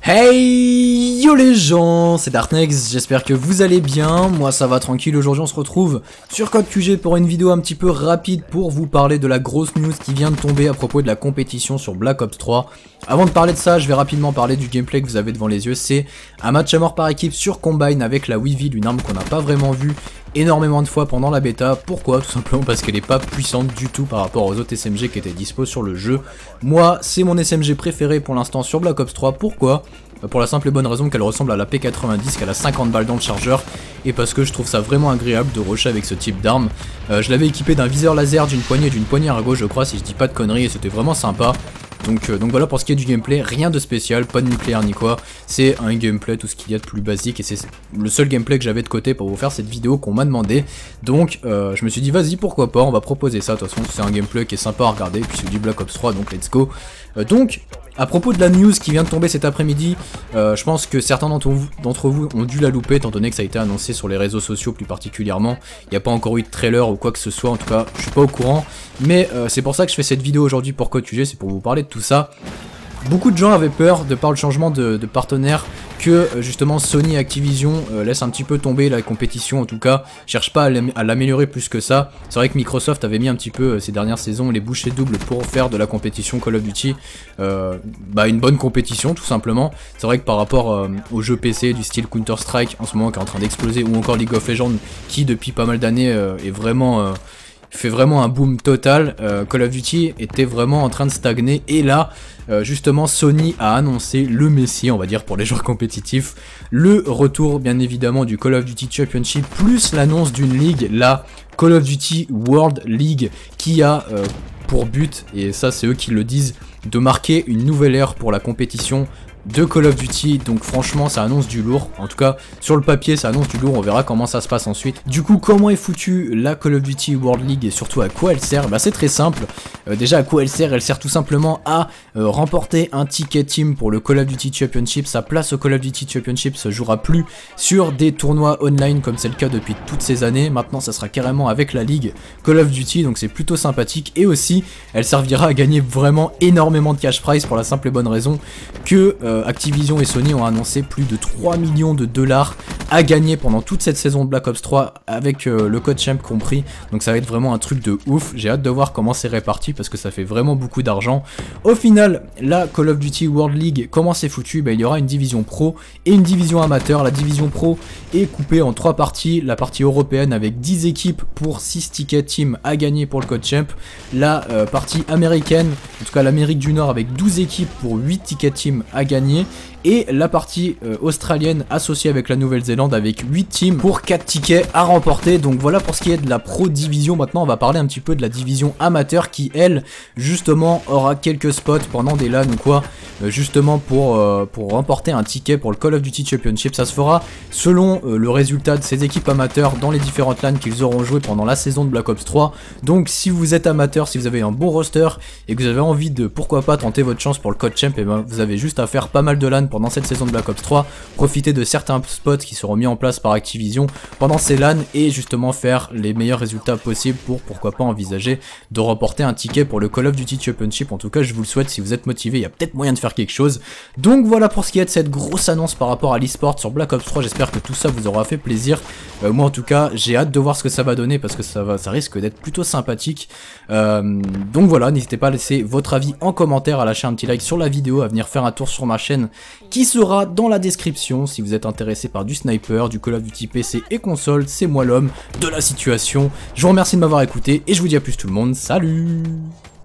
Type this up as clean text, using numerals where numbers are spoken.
Hey yo les gens, c'est Darknex, j'espère que vous allez bien, moi ça va tranquille. Aujourd'hui on se retrouve sur Code QG pour une vidéo un petit peu rapide pour vous parler de la grosse news qui vient de tomber à propos de la compétition sur Black Ops 3. Avant de parler de ça, je vais rapidement parler du gameplay que vous avez devant les yeux. C'est un match à mort par équipe sur Combine avec la Weevil, une arme qu'on n'a pas vraiment vue énormément de fois pendant la bêta. Pourquoi? Tout simplement parce qu'elle n'est pas puissante du tout par rapport aux autres SMG qui étaient dispo sur le jeu. Moi, c'est mon SMG préféré pour l'instant sur Black Ops 3. Pourquoi? Pour la simple et bonne raison qu'elle ressemble à la P90, qu'elle a 50 balles dans le chargeur, et parce que je trouve ça vraiment agréable de rusher avec ce type d'arme. Je l'avais équipé d'un viseur laser, d'une poignée à gauche je crois, si je dis pas de conneries, et c'était vraiment sympa. Donc voilà pour ce qui est du gameplay, rien de spécial, pas de nucléaire ni quoi, c'est un gameplay tout ce qu'il y a de plus basique et c'est le seul gameplay que j'avais de côté pour vous faire cette vidéo qu'on m'a demandé. Donc je me suis dit vas-y pourquoi pas, on va proposer ça, de toute façon c'est un gameplay qui est sympa à regarder, puis c'est du Black Ops 3 donc let's go. Donc à propos de la news qui vient de tomber cet après-midi, je pense que certains d'entre vous ont dû la louper étant donné que ça a été annoncé sur les réseaux sociaux plus particulièrement. Il n'y a pas encore eu de trailer ou quoi que ce soit, en tout cas je suis pas au courant. Mais c'est pour ça que je fais cette vidéo aujourd'hui pour Code QG, c'est pour vous parler de tout ça. Beaucoup de gens avaient peur de par le changement de partenaire que justement Sony et Activision laissent un petit peu tomber la compétition, en tout cas cherche pas à l'améliorer plus que ça. C'est vrai que Microsoft avait mis un petit peu ces dernières saisons les bouchées doubles pour faire de la compétition Call of Duty une bonne compétition tout simplement. C'est vrai que par rapport aux jeux PC du style Counter Strike en ce moment qui est en train d'exploser, ou encore League of Legends qui depuis pas mal d'années est vraiment... fait vraiment un boom total, Call of Duty était vraiment en train de stagner et là justement Sony a annoncé le messie on va dire pour les joueurs compétitifs, le retour bien évidemment du Call of Duty Championship plus l'annonce d'une ligue, la Call of Duty World League qui a pour but, et ça c'est eux qui le disent, de marquer une nouvelle ère pour la compétition de Call of Duty. Donc franchement ça annonce du lourd, en tout cas sur le papier ça annonce du lourd, on verra comment ça se passe ensuite. Du coup comment est foutue la Call of Duty World League et surtout à quoi elle sert? Bah c'est très simple, déjà à quoi elle sert tout simplement à remporter un ticket team pour le Call of Duty Championship. Sa place au Call of Duty Championship se jouera plus sur des tournois online comme c'est le cas depuis toutes ces années, maintenant ça sera carrément avec la ligue Call of Duty, donc c'est plutôt sympathique. Et aussi elle servira à gagner vraiment énormément de cash prize pour la simple et bonne raison que Activision et Sony ont annoncé plus de 3 millions de dollars à gagner pendant toute cette saison de Black Ops 3 avec le code champ compris, donc ça va être vraiment un truc de ouf. J'ai hâte de voir comment c'est réparti parce que ça fait vraiment beaucoup d'argent. Au final la Call of Duty World League, comment c'est foutu? Il y aura une division pro et une division amateur. La division pro est coupée en 3 parties, la partie européenne avec 10 équipes pour 6 tickets team à gagner pour le code champ, la partie américaine, en tout cas l'Amérique du Nord avec 12 équipes pour 8 tickets team à gagner, et la partie australienne associée avec la Nouvelle-Zélande avec 8 teams pour 4 tickets à remporter. Donc voilà pour ce qui est de la Pro Division. Maintenant on va parler un petit peu de la division amateur qui elle justement aura quelques spots pendant des LAN ou quoi, justement pour remporter un ticket pour le Call of Duty Championship. Ça se fera selon le résultat de ces équipes amateurs dans les différentes LAN qu'ils auront joué pendant la saison de Black Ops 3. Donc si vous êtes amateur, si vous avez un bon roster et que vous avez envie de pourquoi pas tenter votre chance pour le code champ, et ben vous avez juste à faire pas mal de LAN pendant cette saison de Black Ops 3, profiter de certains spots qui seront mis en place par Activision pendant ces LAN et justement faire les meilleurs résultats possibles pour pourquoi pas envisager de remporter un ticket pour le Call of Duty Championship. En tout cas je vous le souhaite, si vous êtes motivé il y a peut-être moyen de faire quelque chose. Donc voilà pour ce qui est de cette grosse annonce par rapport à l'e-sport sur Black Ops 3, j'espère que tout ça vous aura fait plaisir. Moi en tout cas j'ai hâte de voir ce que ça va donner parce que ça risque d'être plutôt sympathique. Donc voilà, n'hésitez pas à laisser votre avis en commentaire, à lâcher un petit like sur la vidéo, à venir faire un tour sur ma chaîne qui sera dans la description si vous êtes intéressé par du sniper, du Call of Duty PC et console. C'est moi l'homme de la situation. Je vous remercie de m'avoir écouté et je vous dis à plus tout le monde, salut.